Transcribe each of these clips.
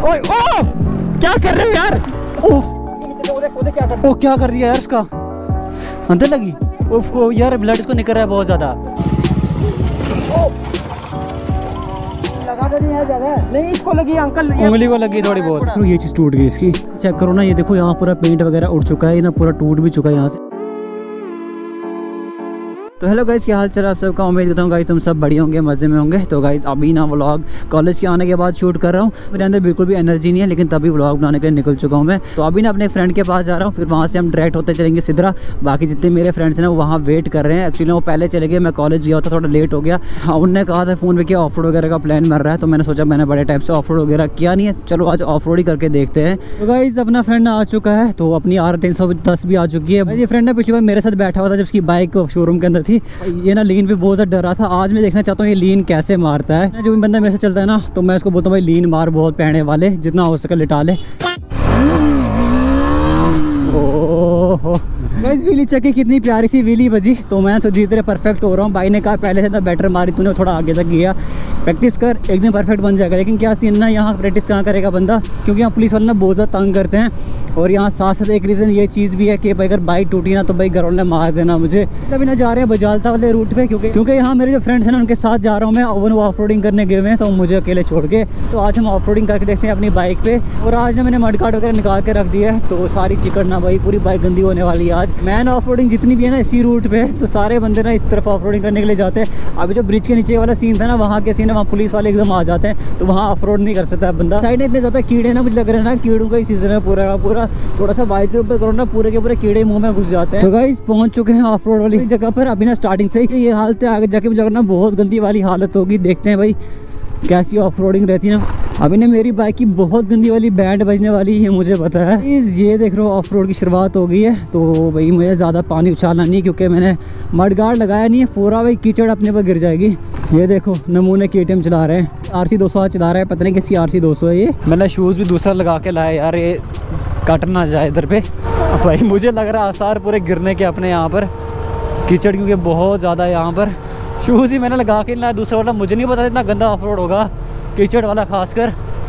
ओए ओ क्या कर रहे हो यार? ओ क्या कर रही है यार? उसका अंदर लगी उसको यार, ब्लड इसको निकल रहा है बहुत ज्यादा। लगा तो नहीं है ज्यादा, नहीं इसको लगी अंकल, उंगली को लगी थोड़ी बहुत। तो ये चीज टूट गई इसकी, चेक करो ना, ये देखो यहाँ पूरा पेंट वगैरह उड़ चुका है, ना पूरा टूट भी चुका है यहाँ से। तो हेलो गाइस, क्या हाल चाल आप सबका? उम्मीद करता हूँ गाइस तुम सब बढ़िया होंगे, मज़े में होंगे। तो गाइस अभी ना व्लॉग कॉलेज के आने के बाद शूट कर रहा हूँ। मेरे अंदर बिल्कुल भी एनर्जी नहीं है, लेकिन तभी व्लॉग बनाने के लिए निकल चुका हूँ मैं। तो अभी ना अपने फ्रेंड के पास जा रहा हूँ, फिर वहाँ से हम डायरेक्ट होते चलेंगे सिद्धरा। बाकी जितने मेरे फ्रेंड्स हैं वो वहाँ वेट कर रहे हैं। एक्चुअली वो पहले चले गए, मैं कॉलेज गया था, थोड़ा लेट हो गया। उनने कहा था फ़ोन पे कि ऑफ रोड वगैरह का प्लान बन रहा है, तो मैंने सोचा, मैंने बड़े टाइम से ऑफ रोड वगैरह किया नहीं है, चलो आज ऑफ रोड ही करके देखते हैं। तो गाइस अपना फ्रेंड आ चुका है, तो अपनी R310 भी आ चुकी है। ये फ्रेंड ने पिछली बार मेरे साथ बैठा हुआ था जब उसकी बाइक शोरूम के अंदर थी। ये ना लीन पे बहुत ज़्यादा डरा था। आज मैं देखना चाहता हूँ ये लीन कैसे मारता है। जो भी बंदा मेरे से चलता है ना, तो मैं उसको बोलता हूँ भाई लीन मार, बहुत पैने वाले, जितना हो सके लिटा ले। ओह गाइस व्हीली चेक कितनी प्यारी सी व्हीली बजी। तो मैं तो धीरे धीरे परफेक्ट हो रहा हूँ। भाई ने कहा पहले से तो बेटर मारी तूने, थोड़ा आगे तक गया, प्रैक्टिस कर, एक दिन परफेक्ट बन जाएगा। लेकिन क्या सीन ना, यहाँ प्रैक्टिस कहाँ करेगा बंदा, क्योंकि यहाँ पुलिस वाले ना बहुत ज़्यादा तंग करते हैं। और यहाँ साथ साथ एक रीज़न ये चीज़ भी है कि भाई अगर बाइक टूटी ना तो भाई घर वाले मार देना मुझे। तभी ना जा रहे हैं बजालता वाले रूट पे, क्योंकि यहाँ मेरे जो फ्रेंड्स हैं ना उनके साथ जा रहा हूँ मैं। वो ऑफ रोडिंग करने गए हुए हैं, तो मुझे अकेले छोड़ के। तो आज हम ऑफ रोडिंग करके देखते हैं अपनी बाइक पे। और आज ना मैंने मड गार्ड वगैरह निकाल के रख दिया है, तो सारी चिकन ना भाई पूरी बाइक गंदी होने वाली है आज। मैन ऑफ रोडिंग जितनी भी है ना इसी रूट पे, तो सारे बंदे ना इस तरफ ऑफ रोडिंग करने के लिए जाते हैं। अभी जो ब्रिज के नीचे वाला सीन था ना, वहाँ के सीन है, वहाँ पुलिस वाले एकदम आ जाते हैं, तो वहाँ ऑफ रोड नहीं कर सकता बंदा। साइड में इतने ज़्यादा कीड़े ना, मुझे लग रहा है ना कीड़ों का ही सीजन है पूरा का पूरा। थोड़ा सा बाइक के ऊपर करो ना, पूरे के पूरे कीड़े मुंह में घुस जाते हैं। तो गाइस पहुंच चुके हैं ऑफ रोड वाली जगह पर। अभी ना स्टार्टिंग से ही ये हालत है, आगे जाके मुझे लग रहा है बहुत गंदी वाली हालत होगी। देखते हैं भाई कैसी ऑफ रोडिंग रहती है ना। अभी ना मेरी बाइक की बहुत गंदी वाली बैंड बजने वाली है, मुझे पता है। ये देख रहे हो ऑफ रोड की शुरुआत हो गई है। तो भाई मुझे ज़्यादा पानी उछालना नहीं, क्योंकि मैंने मड गार्ड लगाया नहीं है, पूरा भाई कीचड़ अपने पर गिर जाएगी। ये देखो नमूने KTM चला रहे हैं, RC 200 चला रहा है, पता नहीं किसी RC 200 है ये। मैंने शूज़ भी दूसरा लगा के लाया यार, ये कट ना जाए इधर पे। भाई मुझे लग रहा है आसार पूरे गिरने के अपने यहाँ पर कीचड़, क्योंकि बहुत ज़्यादा यहाँ पर। शूज़ ही मैंने लगा के लाया दूसरा वाला, मुझे नहीं पता इतना गंदा ऑफ रोड होगा, कीचड़ वाला खासकर।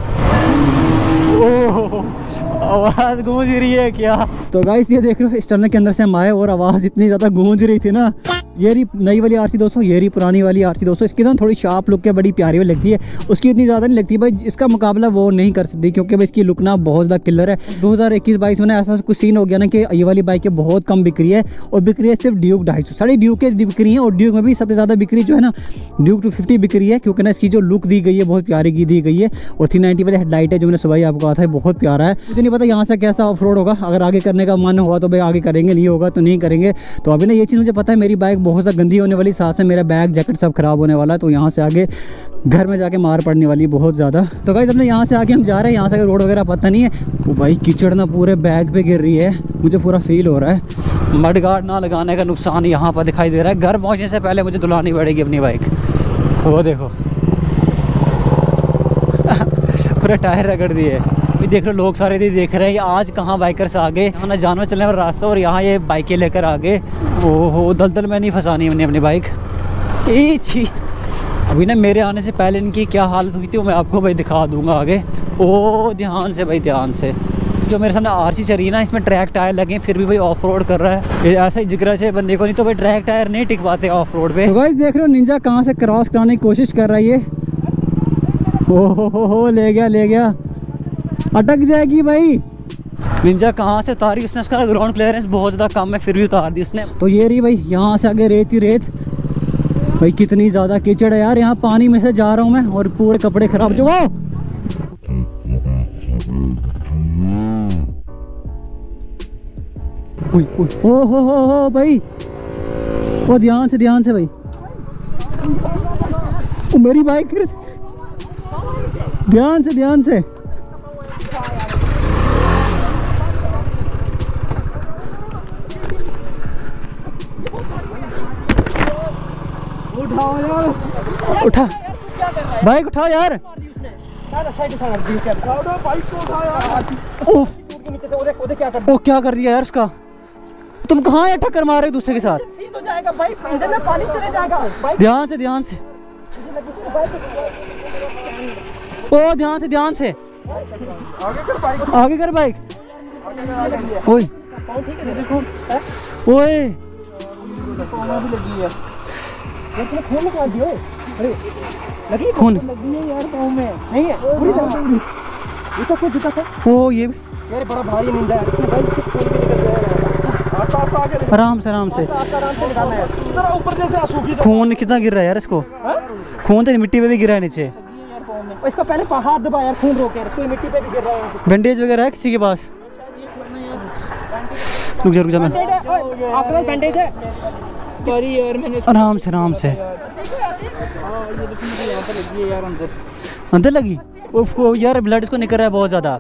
ओह आवाज़ गूंज रही है क्या? तो गाइस ये देख रहे हो, इस टनल के अंदर से हम आए और आवाज़ इतनी ज़्यादा गूंज रही थी ना। ये रही नई वाली RC 200, ये रही पुरानी वाली RC 200। इसकी ना थोड़ी शार्प लुक है, बड़ी प्यारी लगती है, उसकी इतनी ज़्यादा नहीं लगती भाई। इसका मुकाबला वो नहीं कर सकती, क्योंकि भाई इसकी लुक ना बहुत ज़्यादा किलर है। 2021-22 में ऐसा कुछ सीन हो गया ना कि ये वाली बाइकें बहुत कम बिक्री है, और बिक्री है सिर्फ ड्यूक 250। सारी ड्यूक के बिक्री है, और ड्यूक में भी सबसे ज़्यादा बिक्री जो है ना ड्यूक 250 बिक्री है, क्योंकि ना इसकी जो लुक दी गई है बहुत प्यारी की दी गई है। और 390 वाली हेडलाइट है जो मैंने सुबह आपको कहा था, बहुत प्यारा है। मुझे नहीं पता यहाँ से कैसा ऑफ रोड होगा, अगर आगे करने का मन हुआ तो भाई आगे करेंगे, नहीं होगा तो नहीं करेंगे। तो अभी ना ये चीज़ मुझे पता है, मेरी बाइक बहुत ज़्यादा गंदी होने वाली, साथ से मेरा बैग जैकेट सब खराब होने वाला है। तो यहाँ से आगे घर में जाके मार पड़ने वाली बहुत ज़्यादा। तो गाइस अपने यहाँ से आगे हम जा रहे हैं, यहाँ से आगे रोड वगैरह पता नहीं है। वो भाई कीचड़ ना पूरे बैग पे गिर रही है, मुझे पूरा फील हो रहा है। मड गार्ड ना लगाने का नुकसान यहाँ पर दिखाई दे रहा है। घर पहुँचने से पहले मुझे धुलानी पड़ेगी अपनी बाइक। वो देखो पूरे टायर रगड़ दिए। देख रहे लोग सारे देख रहे हैं, आज कहाँ बाइकर्स आ गए, यहाँ ना जानवर चलने वाला रास्ता, और यहाँ ये बाइकें लेकर आ गए। ओहो दलदल में नहीं फंसानी हमने अपनी बाइक। छी अभी ना मेरे आने से पहले इनकी क्या हालत हुई थी वो मैं आपको भाई दिखा दूंगा आगे। ओ ध्यान से भाई, ध्यान से। जो मेरे सामने RC चल रही है ना, इसमें ट्रैक टायर लगे, फिर भी भाई ऑफ रोड कर रहा है। ये ऐसा ही जिगरा से बंदे को, नहीं तो भाई ट्रैक टायर नहीं टिक पाते ऑफ रोड पे। तो गाइस देख रहे हो निंजा कहाँ से क्रॉस कराने की कोशिश कर रहा है ये। ओहो ले गया, अटक जाएगी भाई। निंजा कहाँ से उतारी उसने, उसका ग्राउंड क्लियरेंस बहुत ज़्यादा कम है, फिर भी उतार दी उसने। तो ये रही भाई यहाँ से आगे रेत ही रेत। भाई कितनी ज़्यादा कीचड़ है यार, यहाँ पानी में से जा रहा हूँ मैं, और पूरे कपड़े खराब जो। ओ भाई, वो ध्यान से भाई, ओ मेरी बाइक, ध्यान से। उठा बाइक, उठा यार। ओ क्या कर दिया यार उसका? तुम कहाँ है, टक्कर मार रहे हो दूसरे के साथ? ध्यान से। ओ ध्यान से। आगे कर बाइक। ओए ओए खून निकाल दियो। अरे लगी खून लगी है यार पाँव में। नहीं है पूरी लगी। जूता को ओ ये भी यार बड़ा भारी निंजा है इसने भाई खोल के निकल गया। आस्ता आस्ता आगे आराम से आराम से निकालना है। जरा ऊपर जैसे सूखी खून कितना गिर रहा है यार इसको। खून तो मिट्टी पे भी गिरा है नीचे। इसका पहले हाथ दबा यार खून रोके इसको मिट्टी पे भी गिर रहा है। बैंडेज वगैरह है किसी के पास? रुक जा मैं। आपके पास बैंडेज है? यार मैंने आराम से अंदर लगी। ओ यार ब्लड इसको निकल रहा है बहुत ज्यादा।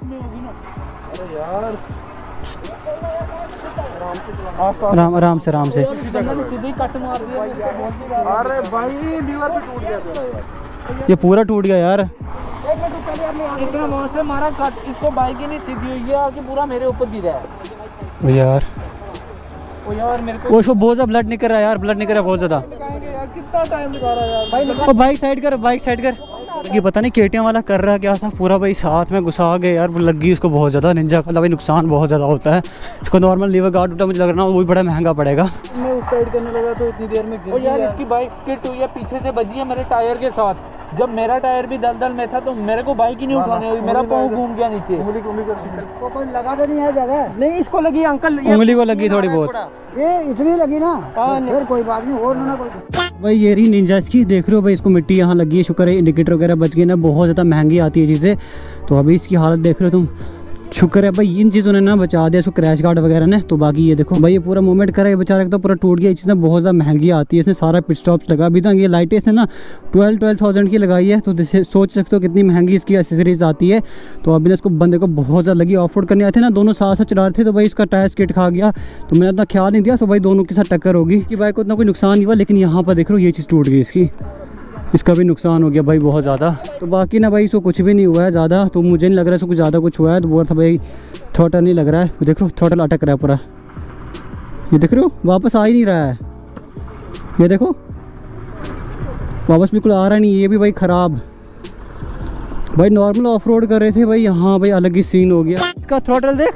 आराम से सीधी कट मार दिया। अरे भाई लीवर भी टूट गया। ये पूरा टूट गया यार। इतना वहां से मारा कट इसको बाइक ही नहीं सीधी हुई है कि पूरा मेरे ऊपर गिरा है। यार ओ यार मेरे को उसको बहुत ज्यादा ब्लड निकल रहा है यार। ब्लड निकल रहा है बहुत ज्यादा। कितना टाइम लगा रहा है यार भाई। ओ बाइक साइड कर। ये पता नहीं केटियां वाला कर रहा क्या था। पूरा भाई साथ में घुसा गए यार। लगी उसको बहुत ज्यादा। निंजा का भाई नुकसान बहुत ज्यादा होता है इसको। नॉर्मल लीवर गार्ड उठा मुझे लग रहा है वो भी बड़ा महंगा पड़ेगा। मैं उस साइड करने लगा तो इतनी देर में गिर गया। यार इसकी बाइक स्किड हुई है पीछे से बजी है मेरे टायर के साथ। जब मेरा टायर भी दलदल में था तो मेरे को बाइक ही नहीं उठाने हुई। मेरा पाँव घूम गया नीचे। वो कोई लगा तो नहीं है जगह? नहीं इसको लगी अंकल। उंगली को लगी थोड़ी बहुत। ये इतनी लगी ना फिर कोई बात नहीं और ना कोई। भाई ये रही निंजा इसकी। देख रहे हो भाई इसको मिट्टी यहाँ लगी है। शुक्र है इंडिकेटर वगैरह बच गई ना। बहुत ज़्यादा महंगी आती है चीज़ें। तो अभी इसकी हालत देख रहे हो तुम। शुक्र है भाई इन चीज़ों ने ना बचा दिया इसको क्रैश गार्ड वगैरह ने। तो बाकी ये देखो भाई ये पूरा मूवमेंट करा है बेचारा तो पूरा टूट गया। ये चीज़ें बहुत ज़्यादा महंगी आती है। इसने सारा पिट स्टॉप्स लगा। अभी तक ये लाइटें इसने ना 12,000 की लगाई है। तो सोच सकते हो कितनी महंगी इसकी एसेसरीज आती है। तो अभी ना इसको बंदे को बहुत ज़्यादा लगी। ऑफ रोड करने आए थे ना दोनों साथ साथ चला रहे थे तो भाई इसका टायर स्किड खा गया। तो मैंने इतना ख्याल नहीं दिया। तो भाई दोनों के साथ टक्कर होगी कि बाइक को इतना कोई नुकसान नहीं हुआ। लेकिन यहाँ पर देख रहे हो ये चीज़ टूट गई इसकी। इसका भी नुकसान हो गया भाई बहुत ज़्यादा। तो बाकी ना भाई इसको कुछ भी नहीं हुआ है ज़्यादा। तो मुझे नहीं लग रहा है इसको कुछ ज़्यादा कुछ हुआ है। तो बोल था भाई थ्रोटल नहीं लग रहा है। देख रहे हो थ्रोटल अटक रहा है पूरा। ये देख रहे हो वापस आ ही नहीं रहा है। ये देखो वापस बिल्कुल आ रहा नहीं। ये भी भाई ख़राब। भाई नॉर्मल ऑफ रोड कर रहे थे भाई यहाँ भाई अलग ही सीन हो गया। इसका थ्रोटल देख।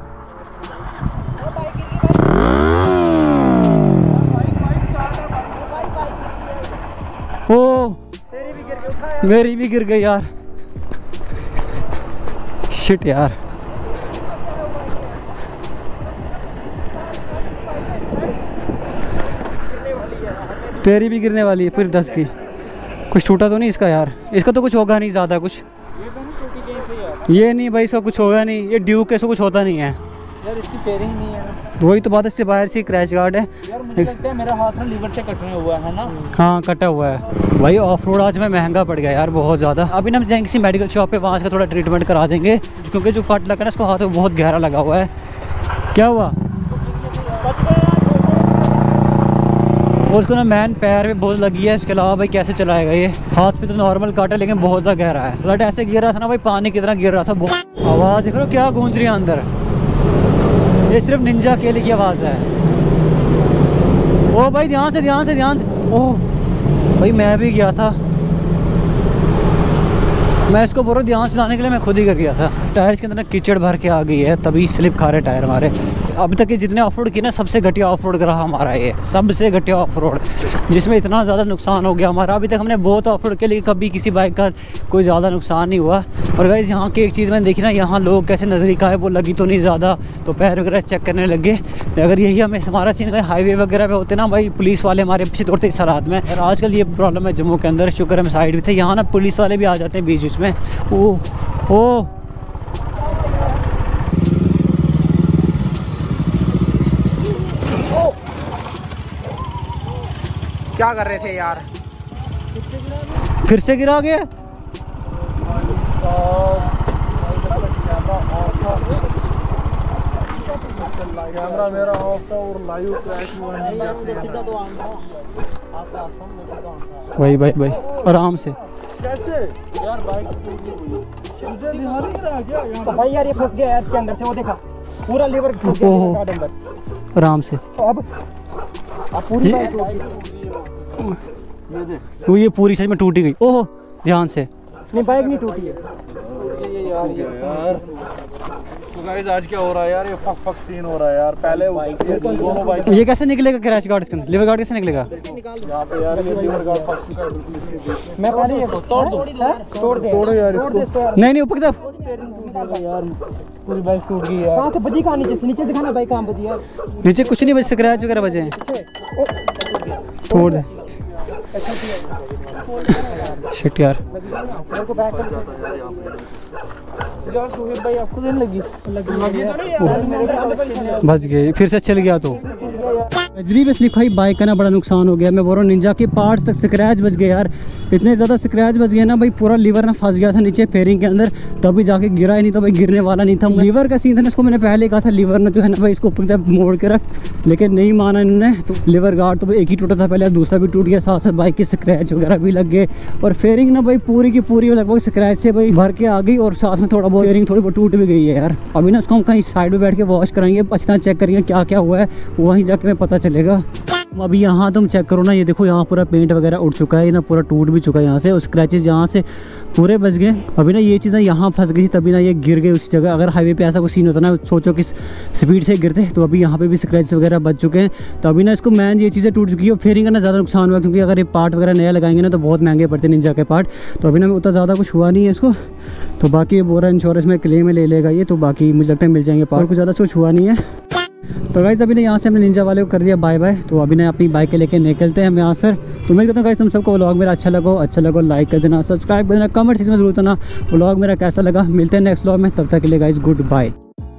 ओ मेरी भी गिर गई यार। शिट यार। तेरी भी गिरने वाली है फिर 10 की। कुछ टूटा तो नहीं इसका यार? इसका तो कुछ होगा नहीं ज़्यादा कुछ। ये नहीं भाई इसका कुछ होगा नहीं। ये ड्यूक कैसे कुछ होता नहीं है यार। इसकी पेयरिंग नहीं है। वही तो बात है। इससे बाहर से क्रैश गार्ड है यार। मुझे लगता है मेरा हाथ ना लीवर से कटने हुआ है ना। हाँ कटा हुआ है भाई। ऑफ रोड आज में महंगा पड़ गया यार बहुत ज़्यादा। अभी ना हम जाएंगे किसी मेडिकल शॉप पे वहाँ से थोड़ा ट्रीटमेंट करा देंगे क्योंकि जो कट लगा ना इसको हाथ में बहुत गहरा लगा हुआ है। क्या हुआ? उसको ना मैन पैर में बहुत लगी है। इसके अलावा भाई कैसे चलाएगा ये? हाथ पे तो नॉर्मल काट है लेकिन बहुत ज़्यादा गहरा है। ब्लड ऐसे गिर रहा था ना भाई पानी की तरह गिर रहा था। बहुत आवाज़ देख रहे हो क्या गूंज रही है अंदर। ये सिर्फ निंजा अकेले की आवाज़ है। ओ भाई ध्यान से। ओह भाई मैं भी गया था। मैं इसको बोल रहा ध्यान से लाने के लिए मैं खुद ही कर गया था। टायर के अंदर ना कीचड़ भर के आ गई है तभी स्लिप खा रहे टायर हमारे। अभी तक ये जितने ऑफ रोड किए ना सबसे घटिया ऑफ रोड रहा हमारा ये। सबसे घटिया ऑफ रोड जिसमें इतना ज़्यादा नुकसान हो गया हमारा। अभी तक हमने बहुत ऑफ रोड के लिए कभी किसी बाइक का कोई ज़्यादा नुकसान नहीं हुआ। और गाइस यहाँ की एक चीज़ मैंने देखी ना यहाँ लोग कैसे नजरी का है वो लगी तो नहीं ज़्यादा तो पैर वगैरह चेक करने लगे। अगर यही हमें हमारा सीन हाईवे वगैरह पे होते ना भाई पुलिस वाले हमारे पीछे दौड़ते इस हालात में। और आजकल ये प्रॉब्लम है जम्मू के अंदर। शुक्र हम साइड भी थे। यहाँ ना पुलिस वाले भी आ जाते हैं बीच बीच में। ओ क्या कर रहे थे यार? फिर से गिरा गया। कैमरा मेरा ऑफ था और लाइव क्रैश हुआ है। भाई आराम से। कैसे यार बाइक मुझे ध्यान नहीं रहा क्या यहाँ? तो भाई यार ये फंस गया यार इसके अंदर से। वो देखा पूरा लीवर फंस गया अंदर। आराम से। अब पूरी बाइक तो ये पूरी सच में टूटी गई। ओह ध्यान से। नहीं बाइक नहीं टूटी है यार। तो गाइस आज क्या हो रहा है यार, ये फक सीन हो रहा है यार। पहले दोनों बाइक ये कैसे निकलेगा क्रैश गार्ड इसका, लिवर गार्ड कैसे निकलेगा? यहाँ पे यार ये लीवर गार्ड फक चुका है बिल्कुल। मैं पहले ये तोड़ो यार इसको। नहीं ऊपर की तरफ यार पूरी बाइक टूट गई यार। कहाँ से बजी, कहाँ नीचे से? नीचे दिखाना बाइक कहाँ बजी यार। नीचे कुछ नहीं बज, स्क्रैच वगैरह बजे हैं। तोड़ दे शिट यार। यार सुहेब भाई आपको नहीं लगी? बच गए, फिर से चल गया तो अजरी बस लिखा ही बाइक का ना बड़ा नुकसान हो गया। मैं बोल रहा हूँ निंजा के पार्ट्स तक स्क्रैच बच गए यार, इतने ज़्यादा स्क्रैच बच गए ना भाई, पूरा लीवर ना फंस गया था नीचे फेयरिंग के अंदर, तभी जाके गिरा ही नहीं तो भाई गिरने वाला नहीं था। लीवर का सीन था ना, इसको मैंने पहले कहा था लीवर ना जो है ना भाई इसको ऊपर तक मोड़ के रख, लेकिन नहीं माना इन्होंने। तो लीवर गार्ड तो भाई एक ही टूटा था पहले, दूसरा भी टूट गया, साथ साथ बाइक की स्क्रैच वगैरह भी लग गए, और फेयरिंग ना भाई पूरी की पूरी लगभग स्क्रैच से भाई भर के आ गई, और साथ में थोड़ा बहुत फेयरिंग थोड़ी बहुत टूट भी गई है यार। अभी ना उसको हम कहीं साइड में बैठ के वॉश कराएंगे, अच्छा चेक करेंगे क्या क्या हुआ है, वहीं जाके हमें पता चलेगा। अभी यहाँ तुम चेक करो ना, ये देखो यहाँ पूरा पेंट वगैरह उड़ चुका है, ये ना पूरा टूट भी चुका है यहाँ से, और स्क्रैचेस यहाँ से पूरे बच गए। अभी ना ये चीज़ ना यहाँ फंस गई, तभी ना ये गिर गई उस जगह। अगर हाईवे पे ऐसा कुछ सीन होता ना, सोचो किस स्पीड से गिरते, तो अभी यहाँ पे भी स्क्रैचेस वगैरह बच चुके हैं। तो अभी ना इसको मैन ये चीज़ें टूट चुकी है, और फेयरिंग का ना ज़्यादा नुकसान हुआ, क्योंकि अगर ये पार्ट वगैरह नया लगाएंगे ना तो बहुत महंगे पड़ते हैं निंजा के पार्ट। तो अभी ना उतना ज़्यादा कुछ हुआ नहीं है इसको, तो बाकी ये बोरा इंश्योरेंस में क्लेम में ले लेगा ये, तो बाकी मुझे लगता है मिल जाएंगे पार्ट, कुछ ज़्यादा कुछ हुआ नहीं है। तो गाइस अभी ना यहाँ से हमने निंजा वाले को कर दिया बाय बाय, तो अभी ना अपनी बाइक लेके निकलते हैं हम यहाँ से। तो मैं कहता हूँ गाइस तुम सबको व्लॉग मेरा अच्छा लगा लाइक कर देना, सब्सक्राइब कर देना, कमेंट सेक्शन में जरूर देना व्लॉग मेरा कैसा लगा। मिलते हैं नेक्स्ट व्लॉग में, तब तक के लिए गाइस गुड बाय।